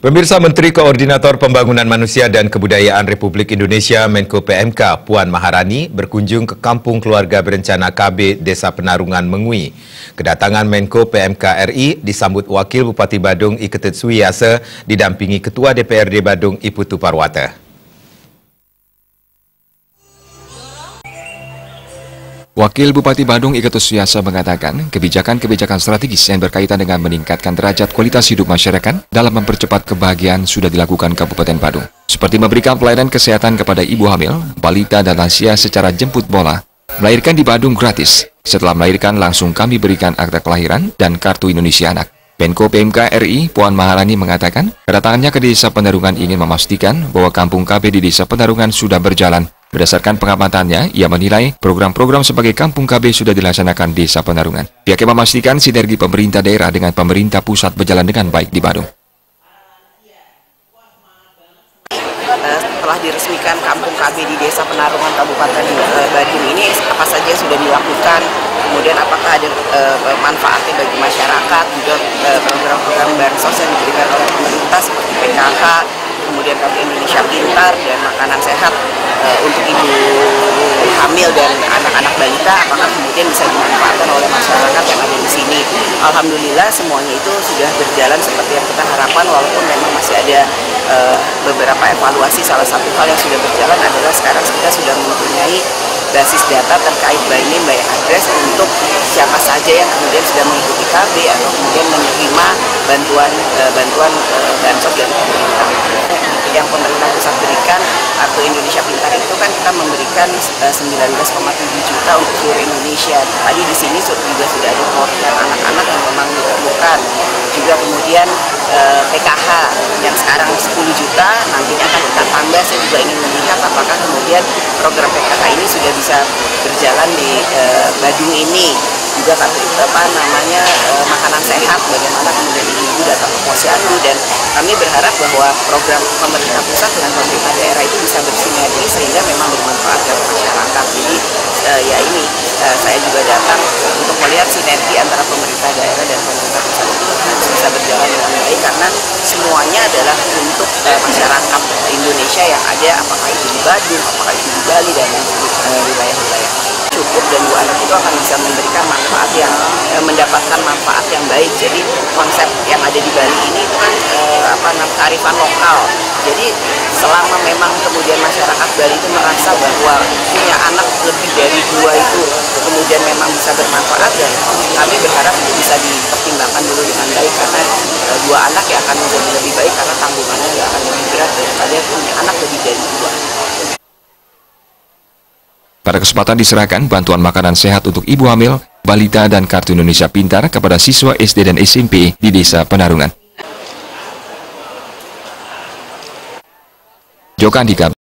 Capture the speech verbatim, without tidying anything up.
Pemirsa, Menteri Koordinator Pembangunan Manusia dan Kebudayaan Republik Indonesia Menko P M K Puan Maharani berkunjung ke Kampung Keluarga Berencana K B Desa Penarungan Mengui. Kedatangan Menko P M K R I disambut Wakil Bupati Badung I Ketut Suwiyasa didampingi Ketua D P R D Badung I Putu Parwata. Wakil Bupati Badung I Ketut Suwiyasa mengatakan kebijakan-kebijakan strategis yang berkaitan dengan meningkatkan derajat kualitas hidup masyarakat dalam mempercepat kebahagiaan sudah dilakukan Kabupaten Badung. Seperti memberikan pelayanan kesehatan kepada ibu hamil, balita dan lansia secara jemput bola, melahirkan di Badung gratis. Setelah melahirkan langsung kami berikan akta kelahiran dan kartu Indonesia Anak. Menko P M K R I Puan Maharani mengatakan kedatangannya ke Desa Penarungan ingin memastikan bahwa kampung K B di Desa Penarungan sudah berjalan. Berdasarkan pengamatannya, ia menilai program-program sebagai Kampung K B sudah dilaksanakan Desa Penarungan. Pihaknya memastikan sinergi pemerintah daerah dengan pemerintah pusat berjalan dengan baik di Badung. Setelah diresmikan Kampung K B di Desa Penarungan Kabupaten Badung ini, apa saja yang sudah dilakukan, kemudian apakah ada uh, manfaatnya bagi masyarakat, juga uh, program-program bansos yang diberikan oleh pemerintah seperti P K H, kemudian Kartu Indonesia Pintar dan makanan sehat uh, untuk ibu hamil dan anak-anak balita, apakah kemudian bisa dimanfaatkan oleh masyarakat yang ada di sini. Alhamdulillah semuanya itu sudah berjalan seperti yang kita harapkan, walaupun memang masih ada uh, beberapa evaluasi. Salah satu hal yang sudah berjalan adalah sekarang kita sudah mempunyai basis data terkait by name, by address untuk siapa saja yang kemudian sudah mengikuti K B atau kemudian menerima bantuan uh, bantuan uh, bansos dari pemerintah. Yang pemerintah pusat berikan, Kartu Indonesia Pintar itu kan kita memberikan uh, sembilan belas koma tujuh juta untuk seluruh Indonesia. Tadi di sini juga sudah ada perwakilan anak-anak yang memang ditemukan. Juga kemudian uh, P K H yang sekarang sepuluh juta, nantinya akan kita tambah. Saya juga ingin melihat apakah kemudian program P K H ini sudah bisa berjalan di uh, Badung ini. Juga apa namanya uh, makanan sehat, bagaimana kemudian ibu-ibu datang ke posyandu, dan kami berharap bahwa program pemerintah pusat dengan pemerintah daerah itu bisa bersinergi sehingga memang bermanfaat bagi masyarakat. Jadi uh, ya ini uh, saya juga datang untuk melihat sinergi antara pemerintah daerah dan pemerintah pusat itu harus bisa berjalan dengan baik, karena semuanya adalah untuk uh, masyarakat Indonesia yang ada, apakah itu di Badung, apakah itu di Bali dan wilayah-wilayah uh, cukup, dan dua anak itu akan bisa memberikan manfaat yang e, mendapatkan manfaat yang baik. Jadi konsep yang ada di Bali ini itu kan e, apa namanya kearifan lokal. Jadi selama memang kemudian masyarakat Bali itu merasa bahwa punya anak lebih dari dua itu kemudian memang bisa bermanfaat, dan kami berharap itu bisa dipertimbangkan dulu dengan baik, karena e, dua anak yang akan menjadi lebih baik karena tanggungannya nggak akan lebih berat daripada punya anak lebih dari dua. Pada kesempatan diserahkan bantuan makanan sehat untuk ibu hamil, balita dan Kartu Indonesia Pintar kepada siswa S D dan S M P di Desa Penarungan. Jokandika.